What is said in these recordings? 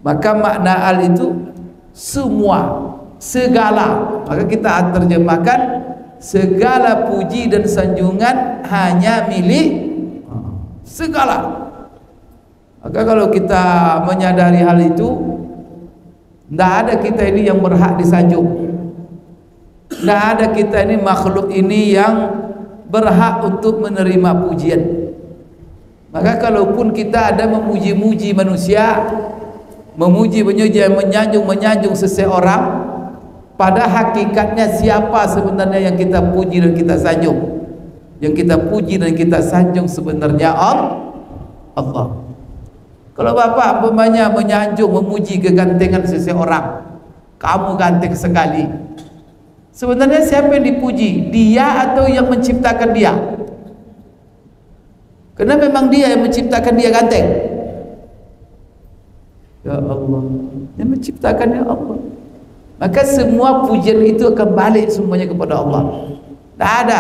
Maka makna al itu semua, segala. Maka kita terjemahkan segala puji dan sanjungan hanya milik segala. Maka kalau kita menyadari hal itu, tidak ada kita ini yang berhak disanjung, tidak ada kita ini makhluk ini yang berhak untuk menerima pujian. Maka kalaupun kita ada memuji-muji manusia, memuji, menyanjung seseorang, pada hakikatnya siapa sebenarnya yang kita puji dan kita sanjung? Yang kita puji dan kita sanjung sebenarnya Allah. Kalau bapak umpamanya menyanjung, memuji kegantengan seseorang, kamu ganteng sekali, sebenarnya siapa yang dipuji? Dia atau yang menciptakan dia? Karena memang dia yang menciptakan dia ganteng. Ya Allah, yang menciptakan ya Allah. Maka semua pujian itu akan balik semuanya kepada Allah. Tak ada.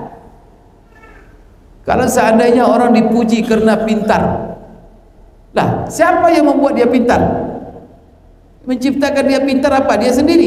Kalau seandainya orang dipuji karena pintar, lah siapa yang membuat dia pintar? Menciptakan dia pintar apa? Dia sendiri,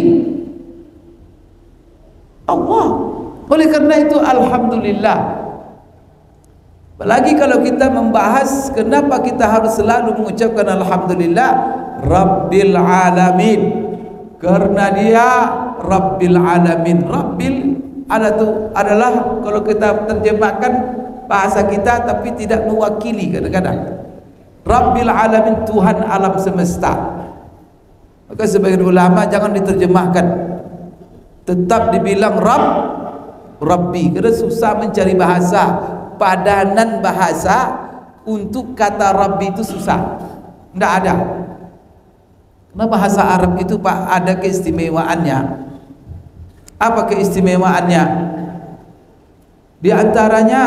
Allah. Oleh karena itu alhamdulillah. Apalagi kalau kita membahas kenapa kita harus selalu mengucapkan alhamdulillah Rabbil Alamin, karena dia Rabbil Alamin. Rabbil adalah kalau kita terjemahkan bahasa kita tapi tidak mewakili. Kadang-kadang Rabbil Alamin, Tuhan alam semesta. Maka sebagian ulama jangan diterjemahkan, tetap dibilang Rabbi, karena susah mencari bahasa, padanan bahasa untuk kata Rabbi itu susah, tidak ada. Karena bahasa Arab itu Pak ada keistimewaannya. Apa keistimewaannya? Di antaranya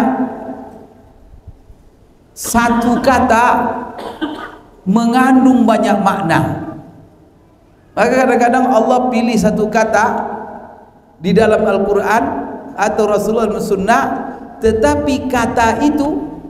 satu kata mengandung banyak makna. Maka kadang-kadang Allah pilih satu kata di dalam Al-Quran atau Rasulullah Sunnah, tetapi kata itu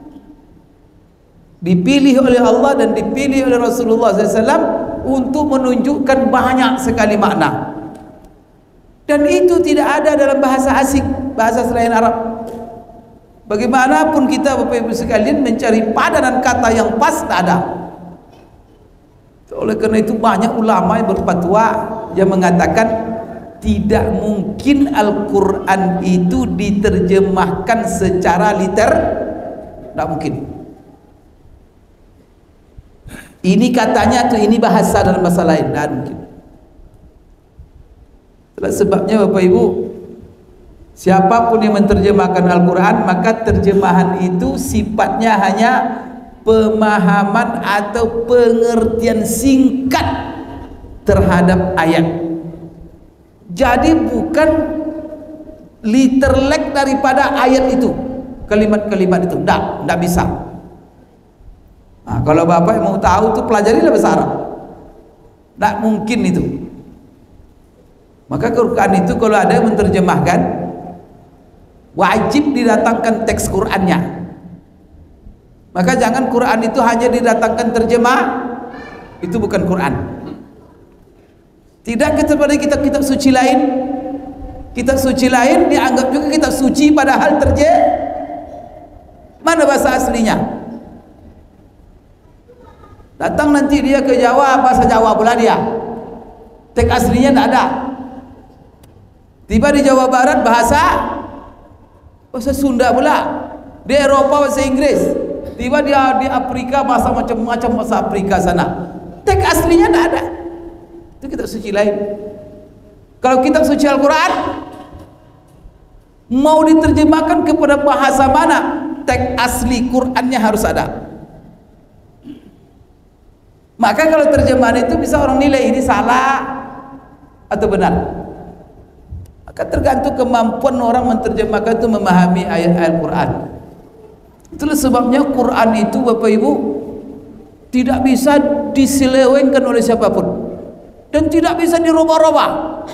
dipilih oleh Allah dan dipilih oleh Rasulullah SAW untuk menunjukkan banyak sekali makna. Dan itu tidak ada dalam bahasa asing, bahasa selain Arab. Bagaimanapun kita Bapak Ibu sekalian mencari padanan kata yang pas, tak ada. Oleh karena itu banyak ulama yang berfatwa yang mengatakan tidak mungkin Al-Quran itu diterjemahkan secara liter, tidak mungkin. Ini katanya atau ini bahasa dalam bahasa lain, tidak mungkin. Itulah sebabnya Bapak Ibu, siapapun yang menerjemahkan Al-Quran, maka terjemahan itu sifatnya hanya pemahaman atau pengertian singkat terhadap ayat. Jadi bukan literlek daripada ayat itu, kalimat-kalimat itu, tidak bisa. Nah, kalau Bapak mau tahu itu pelajarilah bahasa Arab, tidak mungkin itu. Maka Quran itu kalau ada yang menerjemahkan, wajib didatangkan teks Qurannya. Maka jangan Quran itu hanya didatangkan terjemah, itu bukan Quran. Tidak seperti kitab-kitab suci lain. Kitab suci lain dianggap juga kitab suci padahal mana bahasa aslinya? Datang nanti dia ke Jawa, bahasa Jawa pula dia, teks aslinya tidak ada. Tiba di Jawa Barat bahasa Sunda pula, di Eropa bahasa Inggris, tiba dia di Afrika bahasa macam-macam, bahasa Afrika sana, teks aslinya tidak ada. Itu kitab suci lain. Kalau kitab suci Al-Quran mau diterjemahkan kepada bahasa mana, teks asli Qurannya harus ada. Maka kalau terjemahan itu bisa orang nilai ini salah atau benar. Maka tergantung kemampuan orang menerjemahkan itu, memahami ayat-ayat Quran. Itulah sebabnya Quran itu Bapak Ibu tidak bisa diselewengkan oleh siapapun dan tidak bisa dirubah-rubah.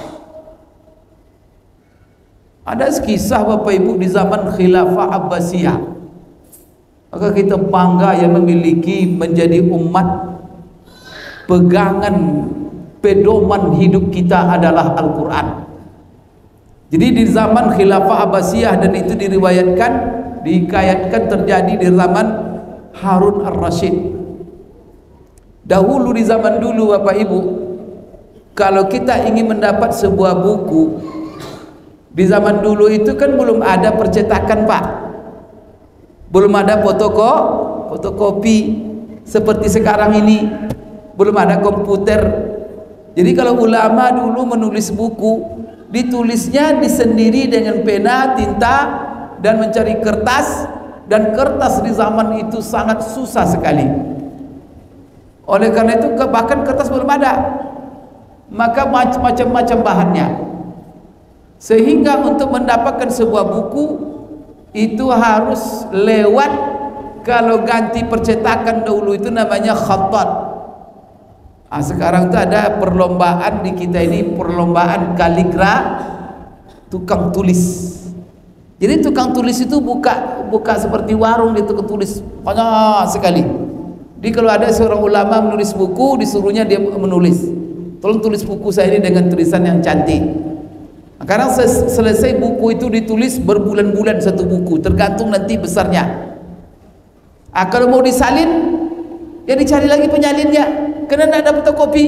Ada kisah Bapak Ibu di zaman Khilafah Abbasiyah. Maka kita bangga yang memiliki menjadi umat pegangan pedoman hidup kita adalah Al-Quran. Jadi di zaman Khilafah Abbasiyah, dan itu dikayatkan terjadi di zaman Harun Ar-Rasyid. Dahulu, di zaman dulu Bapak Ibu, kalau kita ingin mendapat sebuah buku, di zaman dulu itu kan belum ada percetakan Pak, belum ada fotokopi seperti sekarang ini, belum ada komputer. Jadi kalau ulama dulu menulis buku, ditulisnya sendiri dengan pena, tinta, dan mencari kertas, dan kertas di zaman itu sangat susah sekali. Oleh karena itu bahkan kertas belum ada, maka macam-macam bahannya, sehingga untuk mendapatkan sebuah buku itu harus lewat, kalau ganti percetakan dahulu itu namanya khattat. Sekarang itu ada perlombaan di kita ini, perlombaan kaligrafi, tukang tulis. Jadi tukang tulis itu buka seperti warung, di tukang tulis banyak sekali. Jadi kalau ada seorang ulama menulis buku, disuruhnya dia menulis, tolong tulis buku saya ini dengan tulisan yang cantik. Kadang selesai buku itu ditulis berbulan-bulan satu buku, tergantung nanti besarnya. Kalau mau disalin, ya dicari lagi penyalinnya, karena tidak ada fotokopi.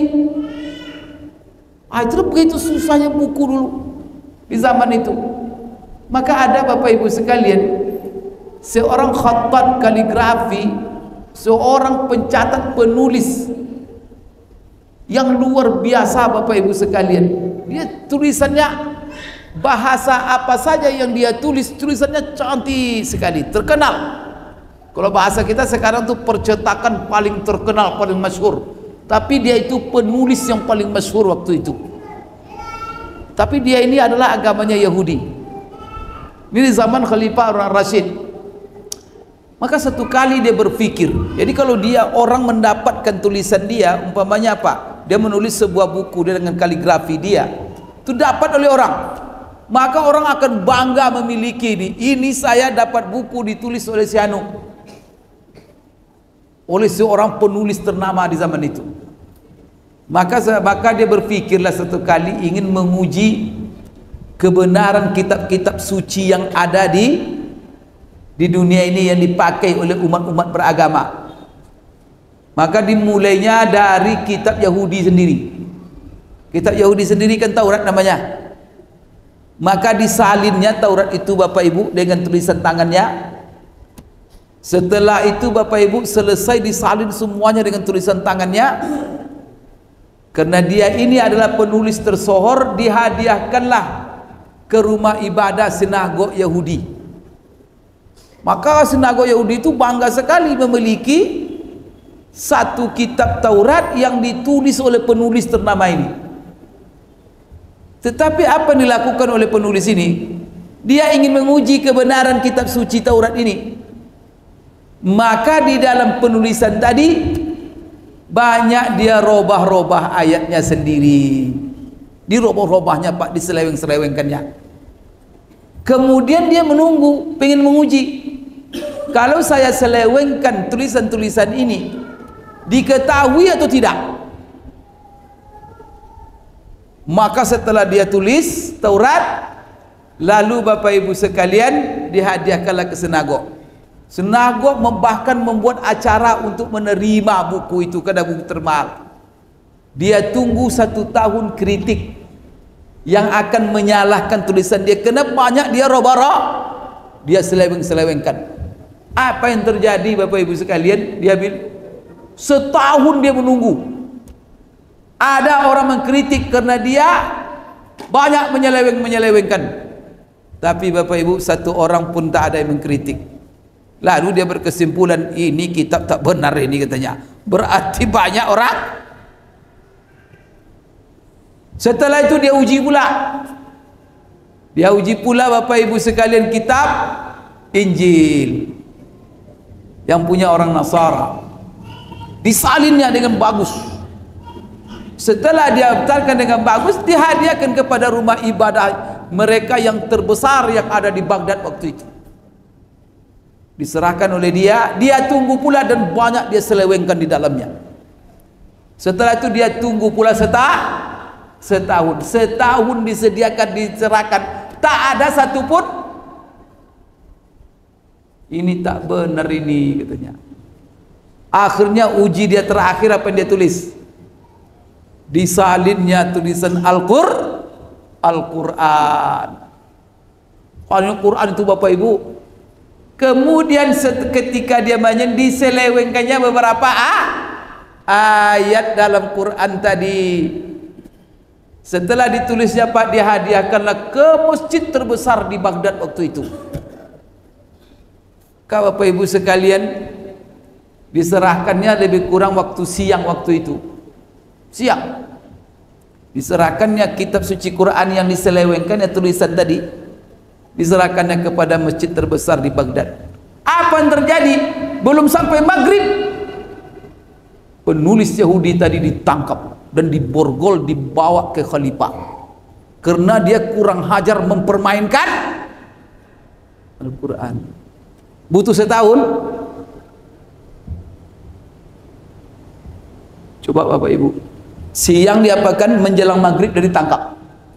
Itu begitu susahnya buku dulu di zaman itu. Maka ada Bapak Ibu sekalian, seorang khattat kaligrafi, seorang pencatat penulis yang luar biasa Bapak Ibu sekalian. Dia tulisannya, bahasa apa saja yang dia tulis, tulisannya cantik sekali, terkenal. Kalau bahasa kita sekarang tuh percetakan paling terkenal, paling masyhur. Tapi dia itu penulis yang paling masyhur waktu itu. Tapi dia ini adalah agamanya Yahudi. Ini di zaman Khalifah Harun Ar-Rasyid. Maka satu kali dia berpikir, jadi kalau dia orang mendapatkan tulisan dia, umpamanya apa? Dia menulis sebuah buku dia dengan kaligrafi dia, itu dapat oleh orang. Maka orang akan bangga memiliki ini. Ini saya dapat buku ditulis oleh si Anu, oleh seorang penulis ternama di zaman itu. Maka dia berpikirlah satu kali ingin menguji kebenaran kitab-kitab suci yang ada di dunia ini yang dipakai oleh umat-umat beragama. Maka dimulainya dari kitab Yahudi sendiri. Kitab Yahudi sendiri kan Taurat namanya. Maka disalinnya Taurat itu Bapak Ibu dengan tulisan tangannya. Setelah itu Bapak Ibu selesai disalin semuanya dengan tulisan tangannya, karena dia ini adalah penulis tersohor, dihadiahkanlah ke rumah ibadah sinagog Yahudi. Maka sinagog Yahudi itu bangga sekali memiliki satu kitab Taurat yang ditulis oleh penulis ternama ini. Tetapi apa yang dilakukan oleh penulis ini? Dia ingin menguji kebenaran kitab suci Taurat ini. Maka di dalam penulisan tadi banyak dia robah-robah ayatnya sendiri. Dirobah-robahnya Pak, diseleweng-selewengkannya. Kemudian dia menunggu, pengen menguji. Kalau saya selewengkan tulisan-tulisan ini, diketahui atau tidak? Maka setelah dia tulis Taurat, lalu Bapak Ibu sekalian dihadiahkanlah ke sinagog. Sinagog bahkan membuat acara untuk menerima buku itu, karena buku termahal. Dia tunggu 1 tahun kritik yang akan menyalahkan tulisan dia, kena banyak dia robah-robah, dia seleweng-selewengkan. Apa yang terjadi Bapak Ibu sekalian? Dia setahun dia menunggu. Ada orang mengkritik karena dia banyak menyelewengkan. Tapi Bapak Ibu, satu orang pun tak ada yang mengkritik. Lalu dia berkesimpulan, ini kitab tak benar ini katanya. Berarti banyak orang. Setelah itu dia uji pula. Dia uji pula Bapak Ibu sekalian kitab Injil yang punya orang Nasara. Disalinnya dengan bagus. Setelah didaftarkan dengan bagus, dihadiahkan kepada rumah ibadah mereka yang terbesar yang ada di Baghdad waktu itu. Diserahkan oleh dia, dia tunggu pula dan banyak dia selewengkan di dalamnya. Setelah itu dia tunggu pula setahun. Setahun disediakan, dicerahkan, tak ada satupun. Ini tak benar ini, katanya. Akhirnya uji dia terakhir, apa yang dia tulis? Disalinnya tulisan Al-Quran. Al-Quran itu Bapak Ibu. Kemudian ketika dia banyak diselewengkannya beberapa ayat dalam Quran tadi. Setelah ditulisnya Pak, dihadiahkanlah ke masjid terbesar di Baghdad waktu itu. Kau Bapak Ibu sekalian, diserahkannya lebih kurang waktu siang waktu itu. Siang diserahkannya kitab suci Quran yang diselewengkannya tulisan tadi, diserahkannya kepada masjid terbesar di Baghdad. Apa yang terjadi? Belum sampai maghrib, penulis Yahudi tadi ditangkap dan diborgol, dibawa ke khalifah karena dia kurang hajar mempermainkan Al-Quran. Butuh setahun. Coba Bapak Ibu, siang diapakan, menjelang maghrib dan ditangkap.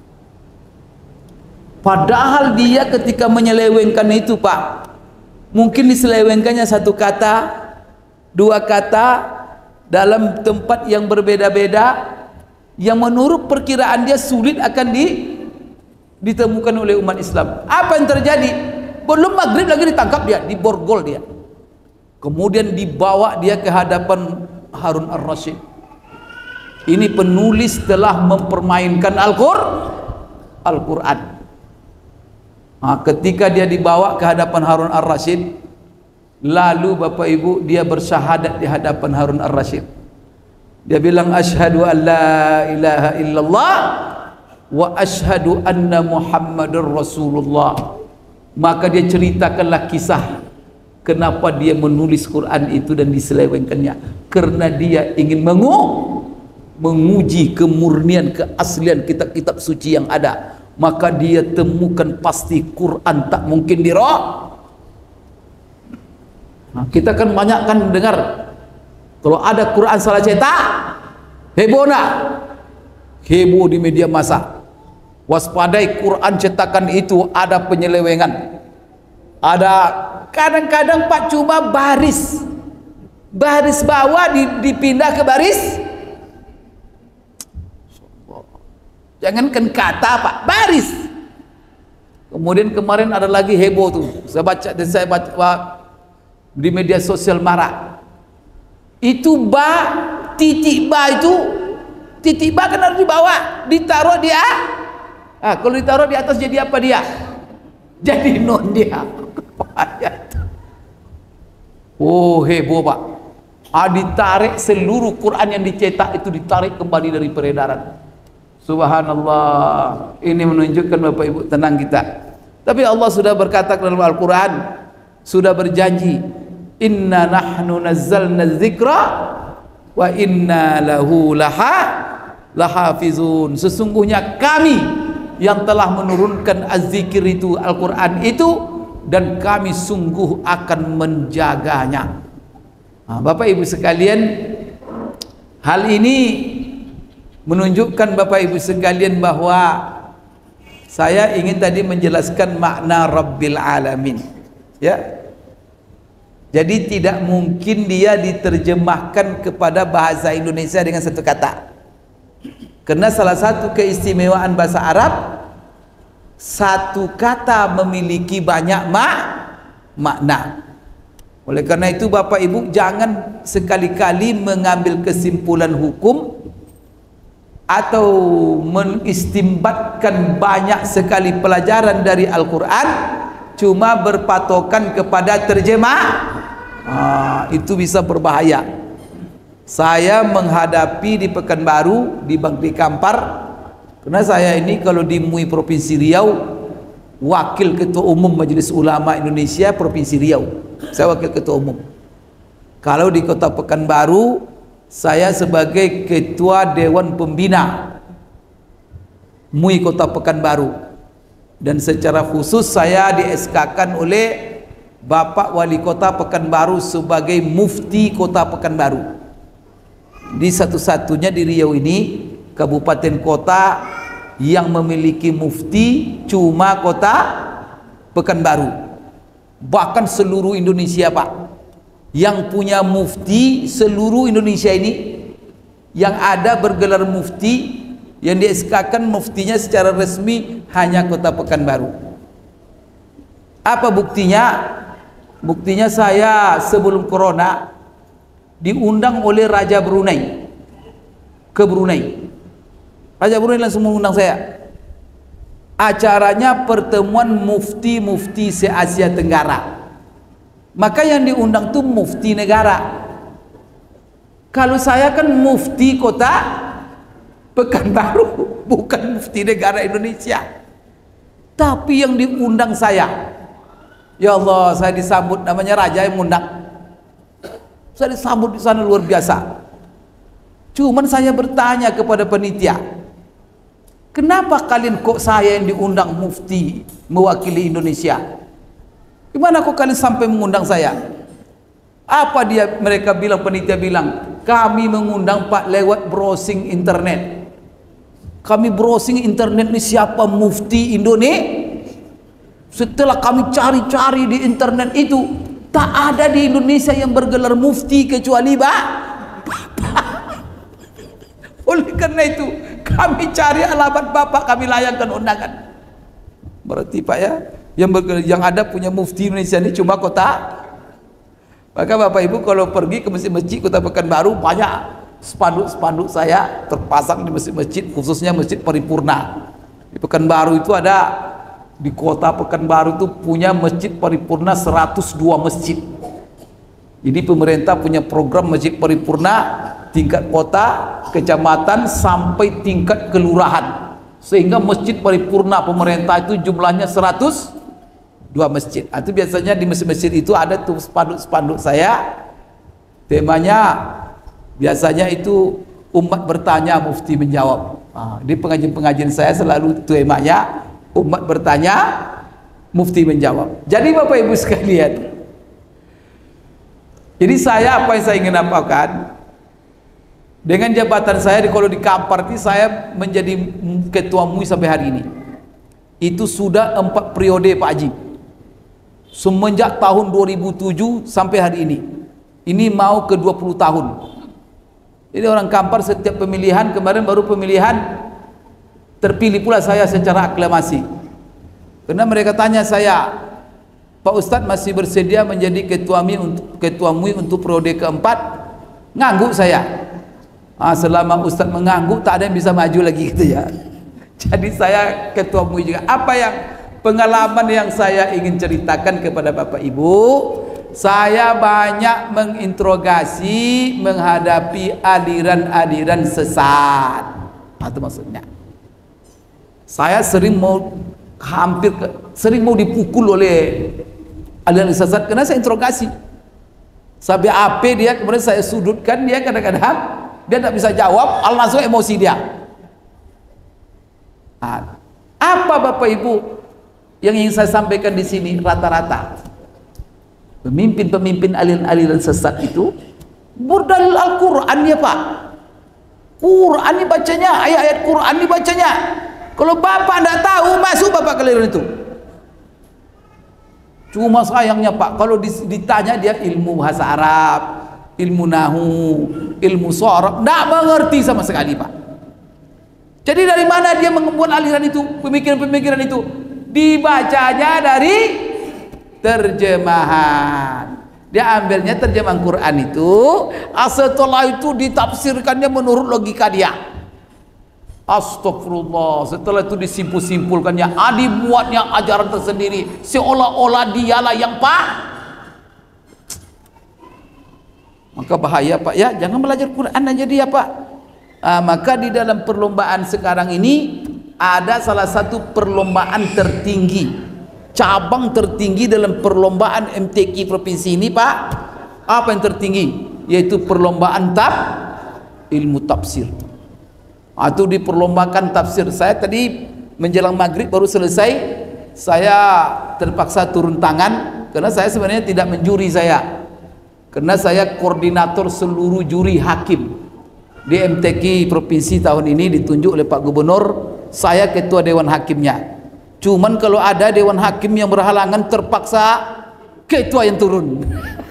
Padahal dia ketika menyelewengkan itu Pak, mungkin diselewengkannya satu kata, dua kata dalam tempat yang berbeda-beda, yang menurut perkiraan dia sulit akan ditemukan oleh umat Islam. Apa yang terjadi? Belum maghrib lagi ditangkap dia, diborgol dia. Kemudian dibawa dia ke hadapan Harun Ar-Rasyid. Ini penulis telah mempermainkan Al-Quran. Nah, ketika dia dibawa ke hadapan Harun Ar-Rasyid, lalu Bapak Ibu dia bersyahadat di hadapan Harun Ar-Rasyid. Dia bilang asyhadu an la ilaha illallah wa asyhadu anna Muhammadur Rasulullah. Maka dia ceritakanlah kisah kenapa dia menulis Quran itu dan diselewengkannya, karena dia ingin menguji kemurnian, keaslian kitab-kitab suci yang ada. Maka dia temukan pasti Quran tak mungkin diroh. Nah, kita kan banyak kan dengar kalau ada Quran salah cetak, heboh nak? Heboh di media massa. Waspadai Quran cetakan itu ada penyelewengan. Ada kadang-kadang Pak cuma baris bawah dipindah ke baris. Jangankan kata Pak, baris. Kemudian kemarin ada lagi heboh tuh. Saya baca di media sosial marah. Itu titik ba kan harus dibawa, ditaruh dia. Kalau ditaruh di atas jadi apa dia? Jadi non dia. Oh heboh Pak. Ditarik seluruh Quran yang dicetak itu, ditarik kembali dari peredaran. Subhanallah. Ini menunjukkan Bapak Ibu, tenang kita. Tapi Allah sudah berkata dalam Al-Quran, sudah berjanji, inna nahnu nazzalna dzikra wa inna lahu lahafizun. Sesungguhnya kami yang telah menurunkan az-zikir itu, Al-Quran itu, dan kami sungguh akan menjaganya. Bapak Ibu sekalian, hal ini menunjukkan Bapak Ibu sekalian bahwa saya ingin tadi menjelaskan makna Rabbil Alamin, ya. Jadi tidak mungkin dia diterjemahkan kepada bahasa Indonesia dengan satu kata. Karena salah satu keistimewaan bahasa Arab, satu kata memiliki banyak makna. Oleh karena itu Bapak Ibu jangan sekali-kali mengambil kesimpulan hukum atau mengistimbatkan banyak sekali pelajaran dari Al-Quran cuma berpatokan kepada terjemah. Itu bisa berbahaya. Saya menghadapi di Pekanbaru, di Bangli Kampar, karena saya ini kalau di MUI Provinsi Riau, Wakil Ketua Umum Majelis Ulama Indonesia Provinsi Riau. Saya Wakil Ketua Umum. Kalau di Kota Pekanbaru, saya sebagai Ketua Dewan Pembina MUI Kota Pekanbaru. Dan secara khusus saya di-SK-kan oleh Bapak Wali Kota Pekanbaru sebagai Mufti Kota Pekanbaru. Di satu-satunya di Riau ini kabupaten kota yang memiliki mufti cuma kota Pekanbaru. Bahkan seluruh Indonesia Pak, yang punya mufti seluruh Indonesia ini, yang ada bergelar mufti, yang di SK-kan muftinya secara resmi hanya kota Pekanbaru. Apa buktinya? Buktinya saya sebelum corona diundang oleh Raja Brunei ke Brunei. Raja Brunei langsung mengundang saya. Acaranya pertemuan mufti-mufti se-Asia Tenggara. Maka yang diundang tuh mufti negara. Kalau saya kan mufti kota Pekanbaru, bukan mufti negara Indonesia. Tapi yang diundang saya, ya Allah, saya disambut, namanya raja yang mengundang. Saya disambut di sana luar biasa. Cuman saya bertanya kepada panitia, kenapa kalian kok saya yang diundang mufti mewakili Indonesia? Gimana kok kalian sampai mengundang saya? Apa mereka bilang, panitia bilang, kami mengundang Pak lewat browsing internet. Kami browsing internet ini siapa mufti Indonesia. Setelah kami cari-cari di internet itu, tak ada di Indonesia yang bergelar mufti kecuali Bapak. Oleh karena itu kami cari alamat Bapak, kami layangkan undangan. Berarti Pak ya, yang ada punya mufti Indonesia ini cuma kota. Maka Bapak Ibu kalau pergi ke masjid-masjid kota Pekanbaru, banyak spanduk-spanduk saya terpasang di masjid-masjid, khususnya Masjid Paripurna. Di Pekanbaru itu ada, di kota Pekanbaru itu punya Masjid Paripurna 102 masjid. Jadi pemerintah punya program Masjid Paripurna tingkat kota, kecamatan sampai tingkat kelurahan, sehingga Masjid Paripurna pemerintah itu jumlahnya 102 masjid. Itu biasanya di masjid-masjid itu ada tuh spanduk-spanduk saya, temanya biasanya itu umat bertanya, mufti menjawab. Di pengajian-pengajian saya selalu temanya umat bertanya, mufti menjawab. Jadi Bapak Ibu sekalian, jadi saya apa yang saya ingin apakan dengan jabatan saya kalau di Kampar ini, saya menjadi ketua MUI sampai hari ini. Itu sudah 4 periode Pak Haji, semenjak tahun 2007 sampai hari ini. Ini mau ke 20 tahun. Jadi orang Kampar setiap pemilihan, kemarin baru pemilihan, terpilih pula saya secara aklamasi. Karena mereka tanya saya, Pak Ustadz masih bersedia menjadi ketua MUI untuk periode keempat? Ngangguk saya. Selama Ustadz mengangguk, tak ada yang bisa maju lagi gitu ya. Jadi saya ketua MUI juga. Apa yang pengalaman yang saya ingin ceritakan kepada Bapak Ibu, saya banyak menginterogasi menghadapi aliran-aliran sesat. Itu maksudnya. Saya sering mau dipukul oleh aliran sesat karena saya interogasi. Sampai AP dia, kemudian saya sudutkan dia, kadang-kadang dia tidak bisa jawab, langsung emosi dia. Apa Bapak Ibu yang ingin saya sampaikan di sini? Rata-rata pemimpin-pemimpin aliran-aliran sesat itu berdalil Al-Quran ya Pak. Quran dibacanya, ayat-ayat Quran dibacanya. Kalau Bapak tidak tahu, masuk Bapak ke aliran itu. Cuma sayangnya Pak, kalau ditanya dia ilmu bahasa Arab, ilmu nahu, ilmu sorof, tidak mengerti sama sekali Pak. Jadi dari mana dia membuat aliran itu, pemikiran-pemikiran itu? Dibacanya dari terjemahan. Dia ambilnya terjemahan Quran itu, setelah itu ditafsirkannya menurut logika dia. Astagfirullah. Setelah itu disimpul-simpulkannya, dibuatnya ajaran tersendiri, seolah-olah dialah yang Pak. Maka bahaya Pak ya, jangan belajar Quran aja dia Pak. Maka di dalam perlombaan sekarang ini ada salah satu perlombaan tertinggi, cabang tertinggi dalam perlombaan MTQ provinsi ini Pak. Apa yang tertinggi? Yaitu perlombaan ilmu tafsir. Itu diperlombakan tafsir. Saya tadi menjelang maghrib baru selesai, saya terpaksa turun tangan karena saya sebenarnya tidak menjuri saya, karena saya koordinator seluruh juri hakim. Di MTQ provinsi tahun ini ditunjuk oleh Pak Gubernur, saya ketua Dewan Hakimnya. Cuman kalau ada Dewan Hakim yang berhalangan, terpaksa ketua yang turun.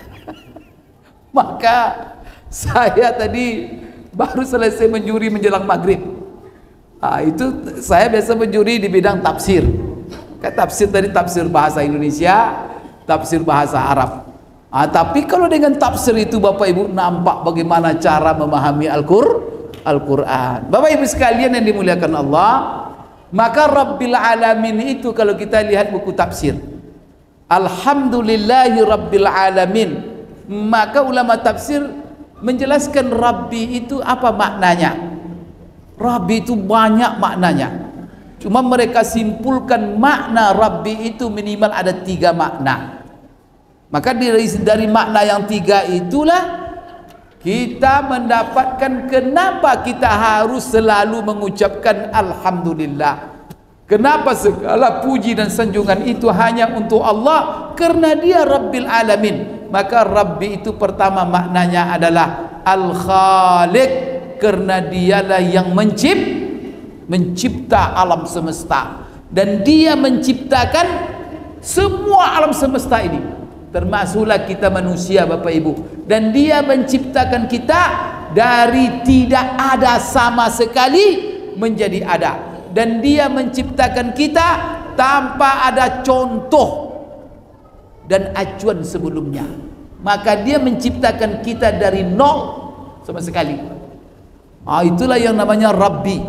Maka saya tadi baru selesai menjuri menjelang maghrib. Itu saya biasa menjuri di bidang tafsir. Tafsir tadi tafsir bahasa Indonesia, tafsir bahasa Arab. Tapi kalau dengan tafsir itu Bapak Ibu nampak bagaimana cara memahami Al-Quran. Bapak Ibu sekalian yang dimuliakan Allah, maka Rabbil Alamin itu kalau kita lihat buku tafsir, Alhamdulillahi Rabbil Alamin, maka ulama tafsir menjelaskan Rabbi itu apa maknanya. Rabbi itu banyak maknanya, cuma mereka simpulkan makna Rabbi itu minimal ada 3 makna. Maka dari makna yang 3 itulah kita mendapatkan kenapa kita harus selalu mengucapkan Alhamdulillah. Kenapa segala puji dan sanjungan itu hanya untuk Allah? Karena dia Rabbil Alamin. Maka Rabbi itu pertama maknanya adalah Al-Khaliq, karena dialah yang mencipta alam semesta, dan dia menciptakan semua alam semesta ini, termasuklah kita manusia Bapak Ibu. Dan dia menciptakan kita dari tidak ada sama sekali menjadi ada, dan dia menciptakan kita tanpa ada contoh dan acuan sebelumnya. Maka dia menciptakan kita dari nol sama sekali. Itulah yang namanya Rabbi.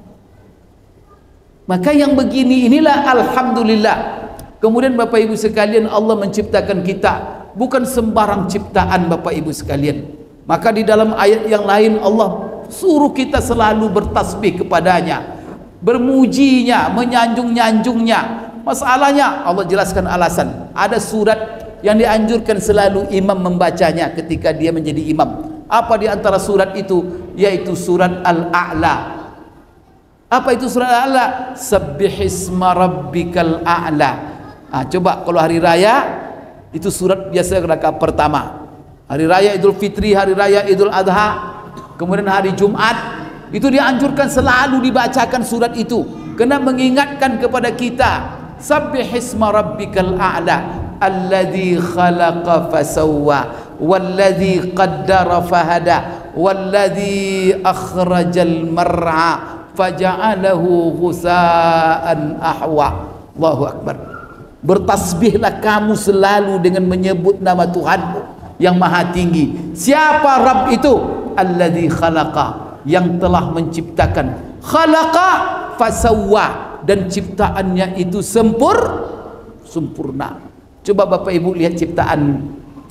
Maka yang begini inilah Alhamdulillah. Kemudian Bapak Ibu sekalian, Allah menciptakan kita bukan sembarang ciptaan Bapak Ibu sekalian. Maka di dalam ayat yang lain Allah suruh kita selalu bertasbih kepadanya, bermujinya, menyanjung-nyanjungnya. Masalahnya Allah jelaskan alasan. Ada surat yang dianjurkan selalu imam membacanya ketika dia menjadi imam. Apa di antara surat itu? Yaitu surat Al-A'la. Apa itu surat Al-A'la? Sabbihisma rabbikal a'la. Coba kalau hari raya itu surat biasa rakaat pertama. Hari raya Idul Fitri, hari raya Idul Adha, kemudian hari Jumat, itu dianjurkan selalu dibacakan surat itu, kena mengingatkan kepada kita. Sabbihisma rabbikal a'la alladzi khalaqa fasawwa walladzi qaddara fahada walladzi akhrajal mar'a faja'alahu ghusaan ahwa. Allahu akbar. Bertasbihlah kamu selalu dengan menyebut nama Tuhanmu yang maha tinggi. Siapa Rabb itu? Alladzi khalaqa, yang telah menciptakan. Khalaqa fasawwa, dan ciptaannya itu sempurna. Coba Bapak Ibu lihat ciptaan.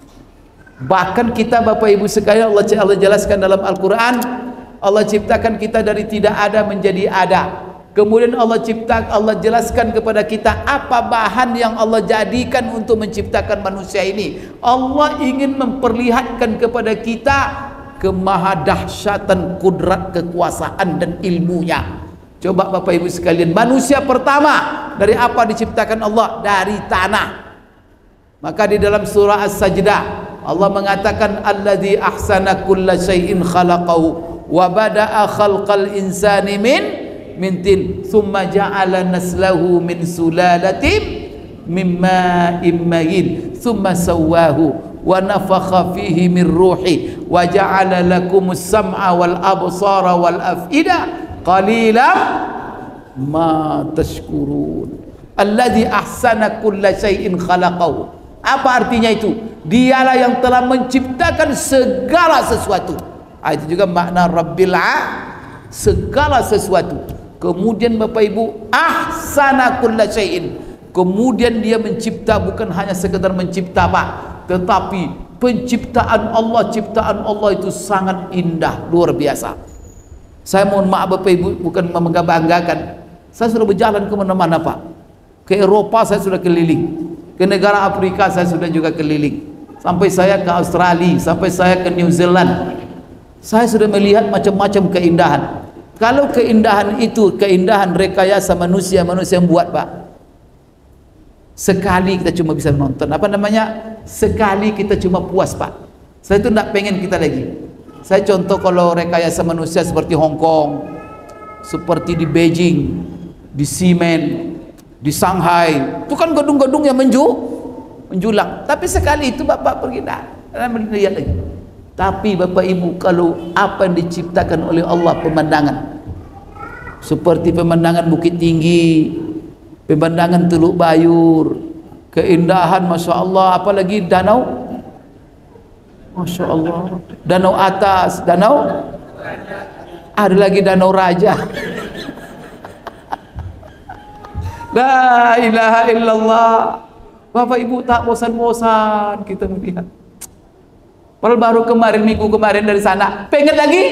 Bahkan kita Bapak Ibu sekalian, Allah jelaskan dalam Al-Quran, Allah ciptakan kita dari tidak ada menjadi ada. Kemudian Allah jelaskan kepada kita apa bahan yang Allah jadikan untuk menciptakan manusia ini. Allah ingin memperlihatkan kepada kita kemahadahsyatan kudrat, kekuasaan dan ilmunya. Coba Bapak Ibu sekalian, manusia pertama dari apa diciptakan Allah? Dari tanah. Maka di dalam surah As-Sajdah Allah mengatakan alladzi ahsana kulla syai'in khalaqahu wa bada'a khalqal insani min tin thumma ja'ala naslahu min sulalatin min ma'in mahin thumma sawwahu wa nafakha fihi min ruhi wa ja'ala lakumus sam'a wal absara wal af'ida qalilan ma tashkurun. Alladzi ahsana kulla syai'in khalaqahu. Apa artinya itu? Dialah yang telah menciptakan segala sesuatu. Itu juga makna Rabbil segala sesuatu. Kemudian Bapak Ibu, ahsana kulla syai'in. Kemudian dia mencipta, bukan hanya sekedar mencipta Pak, tetapi ciptaan Allah itu sangat indah, luar biasa. Saya mohon maaf Bapak Ibu, bukan membanggakan. Saya sudah berjalan ke mana-mana Pak. Ke Eropa saya sudah keliling, ke negara Afrika saya sudah juga keliling, sampai saya ke Australia, sampai saya ke New Zealand. Saya sudah melihat macam-macam keindahan. Kalau keindahan itu keindahan rekayasa manusia yang buat Pak, sekali kita cuma bisa menonton, sekali kita cuma puas Pak. Saya itu tidak pengen kita lagi. Saya contoh kalau rekayasa manusia seperti Hong Kong, seperti di Beijing, di Ximen, di Shanghai, itu kan gedung-gedung yang menjulang. Tapi sekali itu Bapak pergi melihat lagi. Tapi Bapak Ibu, kalau apa yang diciptakan oleh Allah, pemandangan seperti pemandangan Bukit Tinggi, pemandangan Teluk Bayur, keindahan Masya Allah, apalagi danau, Masya Allah, danau atas, danau, ada lagi danau Raja. La ilaha illallah. Bapak Ibu, tak bosan-bosan kita melihat. Padahal baru kemarin, minggu kemarin dari sana, pengen lagi.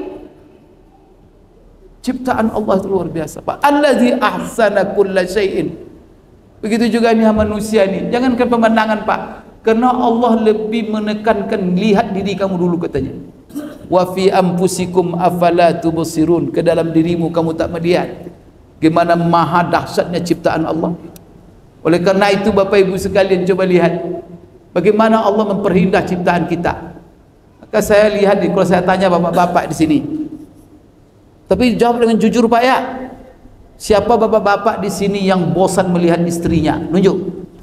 Ciptaan Allah itu luar biasa, Pak. Allazi ahsana kulla syai'in. Begitu juga nih manusia nih. Jangankan pemandangan, Pak. Karena Allah lebih menekankan, lihat diri kamu dulu katanya. Wa fi anfusikum afala tubsirun. Ke dalam dirimu kamu tak melihat gimana maha dahsyatnya ciptaan Allah. Oleh karena itu Bapak Ibu sekalian, coba lihat bagaimana Allah memperhindah ciptaan kita. Maka saya lihat, kalau saya tanya bapak-bapak di sini, tapi jawab dengan jujur Pak ya, siapa bapak-bapak di sini yang bosan melihat istrinya? Nunjuk.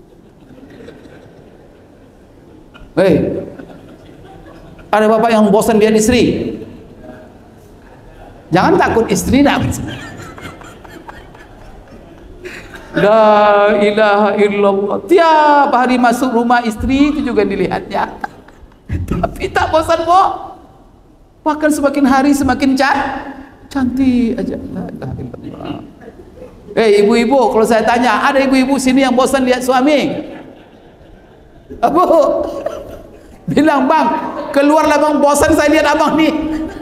Hei, ada bapak yang bosan lihat istri? Jangan takut istri nak. La ilaha illallah. Tiap hari masuk rumah istri itu juga dilihatnya. Tapi tak bosan kok. Bahkan semakin hari semakin cantik aja. La ilaha illallah. Ibu-ibu, kalau saya tanya, ada ibu-ibu sini yang bosan lihat suami? Abu, bilang bang, keluarlah bang, bosan saya lihat abang nih.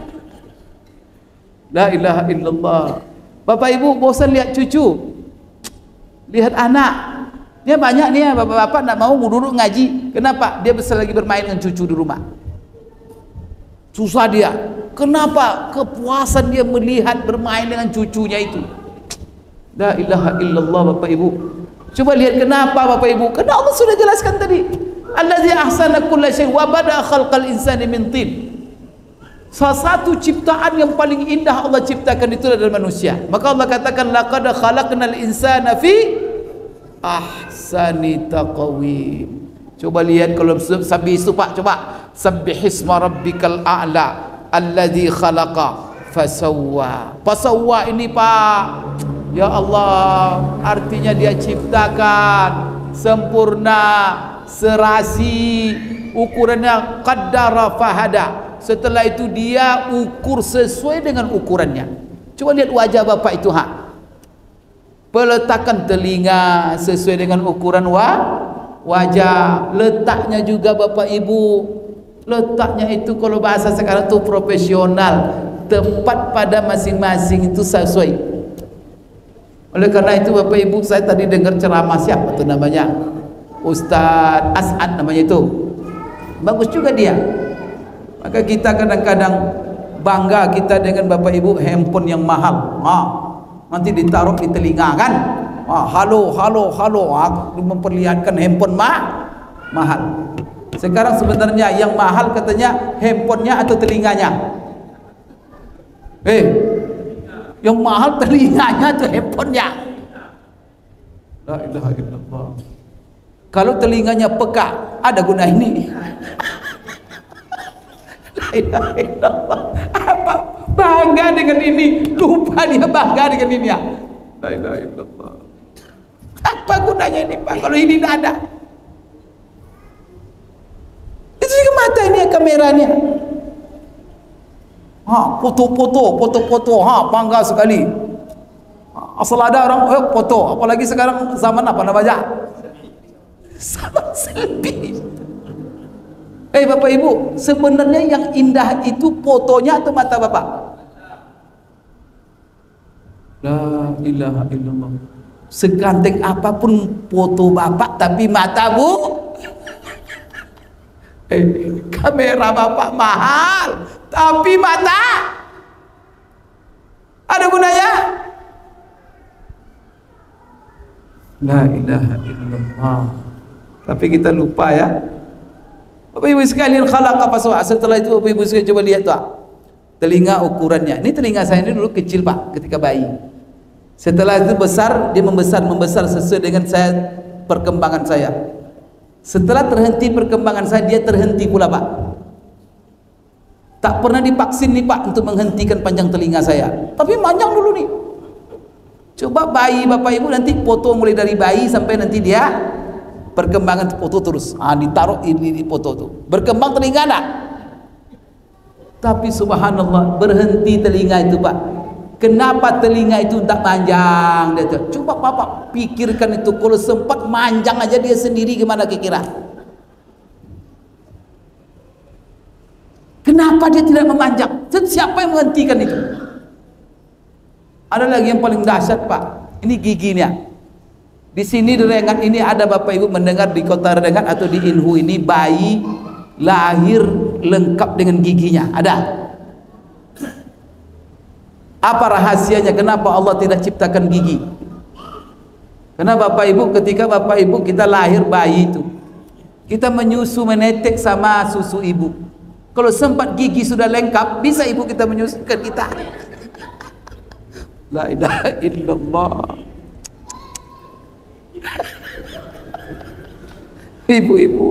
La ilaha illallah. Bapak Ibu bosan lihat cucu, lihat anak. Dia banyak nih ya, bapak-bapak nak mau duduk ngaji. Kenapa? Dia besar lagi bermain dengan cucu di rumah. Susah dia. Kenapa? Kepuasan dia melihat bermain dengan cucunya itu. La ilaha illallah Bapak Ibu. Coba lihat kenapa Bapak Ibu? Karena Allah sudah jelaskan tadi. Allazi ahsana kulla syai' wa bada'a khalqal insani min tin. Salah satu ciptaan yang paling indah Allah ciptakan itu adalah manusia. Maka Allah katakan laqad khalaqnal insana fi ahsani taqwim. Coba lihat kalau sabih itu Pak, coba sabbihisma rabbikal a'la allazi khalaqa fasawwa. Fasawwa ini Pak, ya Allah, artinya dia ciptakan sempurna, serasi, ukurannya qaddara fahada. Setelah itu dia ukur sesuai dengan ukurannya. Coba lihat wajah Bapak itu peletakan telinga sesuai dengan ukuran wajah. Letaknya juga Bapak Ibu, letaknya itu kalau bahasa sekarang itu profesional, tepat pada masing-masing itu sesuai. Oleh karena itu Bapak Ibu, saya tadi dengar ceramah siapa itu namanya, Ustadz As'ad namanya itu, bagus juga dia. Maka kita kadang-kadang bangga kita dengan Bapak Ibu handphone yang mahal. Nanti ditaruh di telinga kan, halo, memperlihatkan handphone mahal. Sekarang sebenarnya yang mahal katanya handphonenya atau telinganya? Yang mahal telinganya atau handphonenya? La ilaha illallah. Kalau telinganya peka, ada guna ini. La ilaha illallah. Apa bangga dengan ini, lupa dia bangga dengan ini ya. La ilaha illallah. Apa gunanya ini Pak kalau ini tidak ada? Itu juga mata ini ya, kameranya. Foto, bangga sekali. Asal ada orang foto, apalagi sekarang zaman apa namanya? Zaman selfie. Bapak Ibu, sebenarnya yang indah itu fotonya atau mata Bapak? La ilaha illallah. Seganteng apapun foto Bapak, tapi mata Bu, kamera Bapak mahal, tapi mata ada gunanya? La ilaha illallah. Tapi kita lupa ya, Bapak Ibu sekalian, khalaqa fasawwa. Setelah itu Bapak Ibu sekalian coba lihat tuh, telinga ukurannya. Ini telinga saya ini dulu kecil Pak, ketika bayi. Setelah itu besar, dia membesar sesuai dengan perkembangan saya. Setelah terhenti perkembangan saya, dia terhenti pula Pak. Tak pernah divaksin nih Pak untuk menghentikan panjang telinga saya, tapi panjang dulu nih. Coba bayi Bapak Ibu nanti foto mulai dari bayi sampai nanti dia perkembangan, foto terus. Ditaruh ini foto tuh. Berkembang telinga nak. Tapi subhanallah, berhenti telinga itu Pak. Kenapa telinga itu tak panjang? Dia tuh. Coba Bapak pikirkan itu, kalau sempat manjang aja dia sendiri, gimana kira-kira? Kenapa dia tidak memanjang? Siapa yang menghentikan itu? Ada lagi yang paling dahsyat Pak. Ini giginya. Di sini di Rengat ini ada Bapak Ibu mendengar di kota Rengat atau di Inhu ini bayi lahir lengkap dengan giginya. Ada? Apa rahasianya? Kenapa Allah tidak ciptakan gigi? Karena Bapak Ibu, ketika Bapak Ibu kita lahir bayi itu, kita menyusu, menetek sama susu ibu. Kalau sempat gigi sudah lengkap, bisa ibu kita menyusukan kita. La ilaha illallah. Ibu-ibu,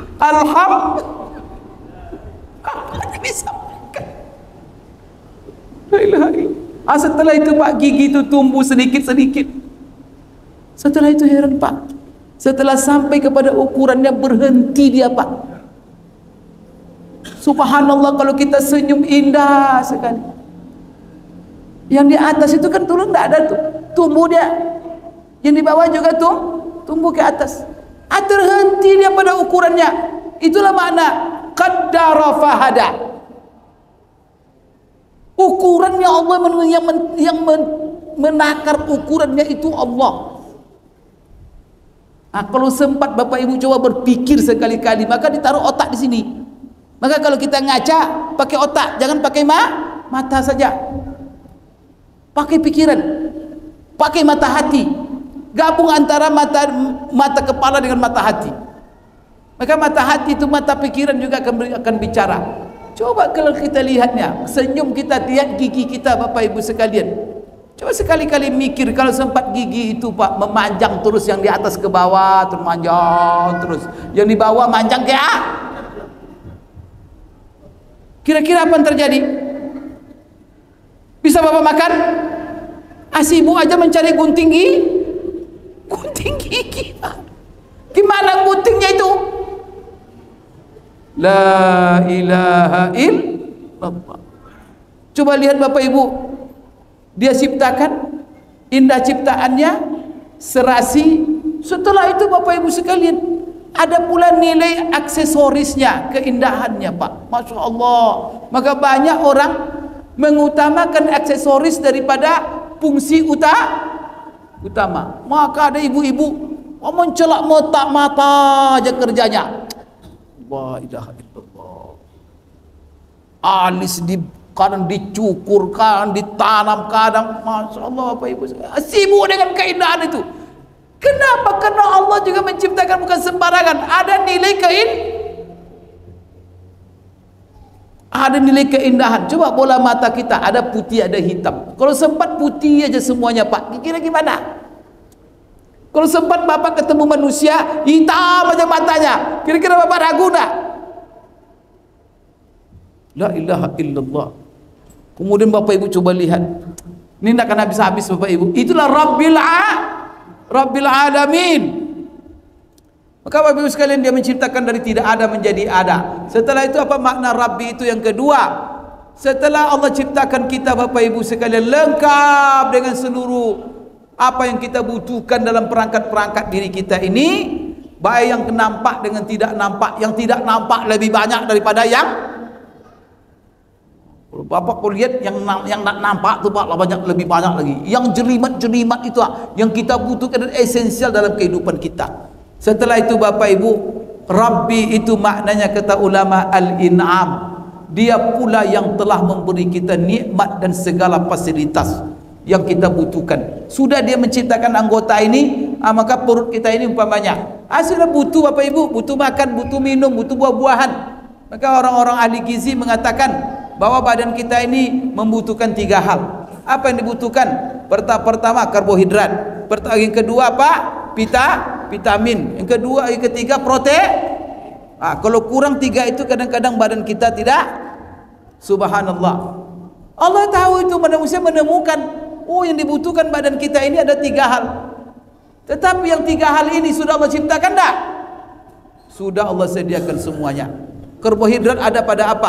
alhamdulillah bisa makan. La ilaha illallah. Setelah itu Pak, gigi itu tumbuh sedikit-sedikit. Setelah itu heran Pak, setelah sampai kepada ukurannya berhenti dia Pak. Subhanallah, kalau kita senyum indah sekali. Yang di atas itu kan turun tidak ada tuh, tumbuh dia. Yang di bawah juga tuh tumbuh ke atas. Terhenti dia pada ukurannya. Itulah makna qaddara fahada. Ukurannya Allah, yang menakar ukurannya itu Allah. Kalau sempat Bapak Ibu coba berpikir sekali-kali, maka ditaruh otak di sini. Maka kalau kita ngaca, pakai otak, jangan pakai mata saja. Pakai pikiran, pakai mata hati. Gabung antara mata kepala dengan mata hati. Maka mata hati itu, mata pikiran juga akan bicara. Coba kalau kita lihatnya, senyum kita, lihat gigi kita Bapak Ibu sekalian. Coba sekali-kali mikir, kalau sempat gigi itu Pak memanjang terus, yang di atas ke bawah terus manjang terus, yang di bawah manjang ke kira-kira apa yang terjadi? Bisa Bapak makan? Si ibu aja mencari gunting gigi. Gimana guntingnya itu? La ilaha illallah. Coba lihat Bapak Ibu, dia ciptakan, indah ciptaannya, serasi. Setelah itu Bapak Ibu sekalian, ada pula nilai aksesorisnya, keindahannya Pak. Masya Allah. Maka banyak orang mengutamakan aksesoris daripada fungsi utama. Maka ada ibu-ibu mencelak mata aja kerjanya. La ilaha illallah. Alis kadang dicukur, kadang ditanam, kadang Masya Allah Bapak Ibu, sibuk dengan keindahan itu. Kenapa? Karena Allah juga menciptakan bukan sembarangan. Ada nilai keindahan. Coba bola mata kita, ada putih, ada hitam. Kalau sempat putih aja semuanya Pak, kira gimana? Kalau sempat Bapak ketemu manusia hitam aja matanya, kira-kira Bapak ragu enggak? La ilaha illallah. Kemudian Bapak Ibu coba lihat, ini tidak akan habis-habis Bapak Ibu. Itulah Rabbil Alamin. Maka Bapak Ibu sekalian, dia menciptakan dari tidak ada menjadi ada. Setelah itu apa makna Rabbi itu yang kedua? Setelah Allah ciptakan kita Bapak Ibu sekalian lengkap dengan seluruh apa yang kita butuhkan dalam perangkat-perangkat diri kita ini, baik yang nampak dengan tidak nampak. Yang tidak nampak lebih banyak daripada yang Bapak kau lihat yang nampak tu Pak lebih banyak lagi. Yang jelimat-jelimat itu yang kita butuhkan dan esensial dalam kehidupan kita. Setelah itu Bapak Ibu, Rabbi itu maknanya kata ulama al-in'am. Dia pula yang telah memberi kita nikmat dan segala fasilitas yang kita butuhkan. Sudah dia menciptakan anggota ini, maka perut kita ini umpamanya Sudah butuh Bapak Ibu, butuh makan, butuh minum, butuh buah-buahan. Maka orang-orang ahli gizi mengatakan bahwa badan kita ini membutuhkan 3 hal. Apa yang dibutuhkan? Pertama karbohidrat. Yang kedua apa? Vitamin. Yang ketiga protein. Kalau kurang 3 itu kadang-kadang badan kita tidak. Subhanallah. Allah tahu itu, manusia menemukan yang dibutuhkan badan kita ini ada 3 hal. Tetapi yang 3 hal ini sudah Allah ciptakan tak? Sudah Allah sediakan semuanya. Karbohidrat ada pada apa?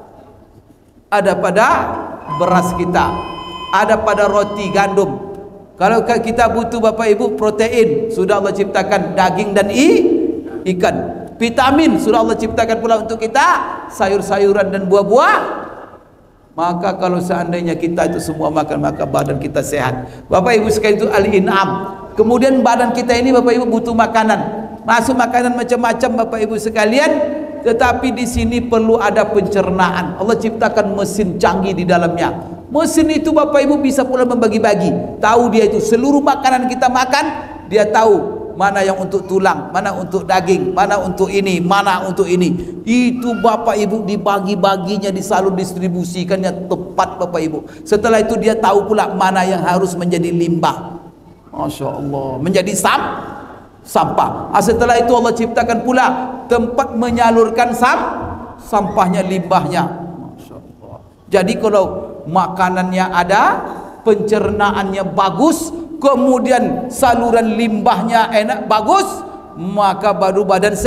Ada pada beras kita, ada pada roti gandum. Kalau kita butuh Bapak Ibu protein, sudah Allah ciptakan daging dan ikan. Vitamin sudah Allah ciptakan pula untuk kita, sayur-sayuran dan buah-buah. Maka kalau seandainya kita itu semua makan, maka badan kita sehat. Bapak Ibu sekalian, itu al-in'am. Kemudian badan kita ini Bapak Ibu butuh makanan. Masuk makanan macam-macam Bapak Ibu sekalian, tetapi di sini perlu ada pencernaan. Allah ciptakan mesin canggih di dalamnya. Mesin itu Bapak Ibu bisa pula membagi-bagi. Tahu dia itu seluruh makanan kita makan, dia tahu mana yang untuk tulang, mana untuk daging, mana untuk ini, mana untuk ini. Itu Bapak Ibu dibagi-baginya, disalur distribusikannya tepat Bapak Ibu. Setelah itu dia tahu pula mana yang harus menjadi limbah. Masya Allah, menjadi sampah. Setelah itu Allah ciptakan pula tempat menyalurkan sampahnya, limbahnya. Masya Allah. Jadi kalau makanannya ada, pencernaannya bagus, kemudian saluran limbahnya enak, bagus, maka baru badan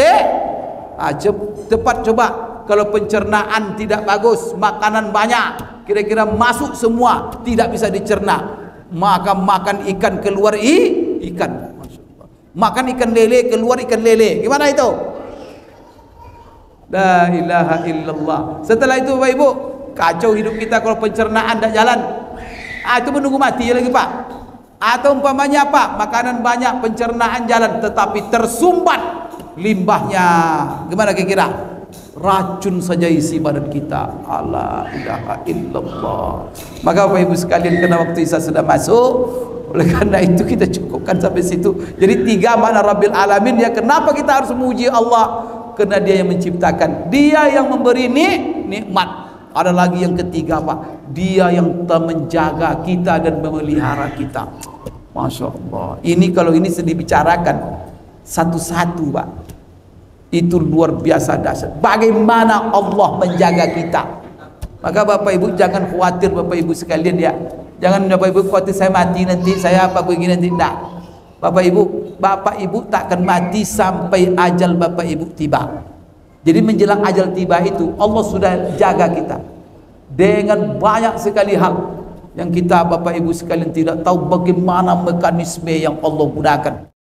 tepat. Coba kalau pencernaan tidak bagus, makanan banyak, kira-kira masuk semua, tidak bisa dicerna, maka makan ikan keluar ikan, makan ikan lele keluar ikan lele, gimana itu? La ilaha illallah. Setelah itu Bapak Ibu, kacau hidup kita kalau pencernaan tidak jalan. Itu menunggu mati lagi Pak. Atau umpamanya apa? Makanan banyak, pencernaan jalan, tetapi tersumbat limbahnya. Gimana kira-kira? Racun saja isi badan kita. La ilaha illallah. Maka Bapak Ibu sekalian, karena waktu Isya sudah masuk, oleh karena itu kita cukupkan sampai situ. Jadi 3 makna Rabbil Alamin. Ya, kenapa kita harus memuji Allah? Karena Dia yang menciptakan, Dia yang memberi nikmat. Ada lagi yang ketiga Pak, Dia yang menjaga kita dan memelihara kita. Masya Allah. Ini kalau ini dibicarakan satu-satu Pak, itu luar biasa dahsyat. Bagaimana Allah menjaga kita. Maka Bapak Ibu jangan khawatir Bapak Ibu sekalian ya. Jangan Bapak Ibu khawatir saya mati nanti, saya apa begini nanti. Tidak. Bapak Ibu takkan mati sampai ajal Bapak Ibu tiba. Jadi menjelang ajal tiba itu Allah sudah jaga kita dengan banyak sekali hal yang kita Bapak Ibu sekalian tidak tahu bagaimana mekanisme yang Allah gunakan.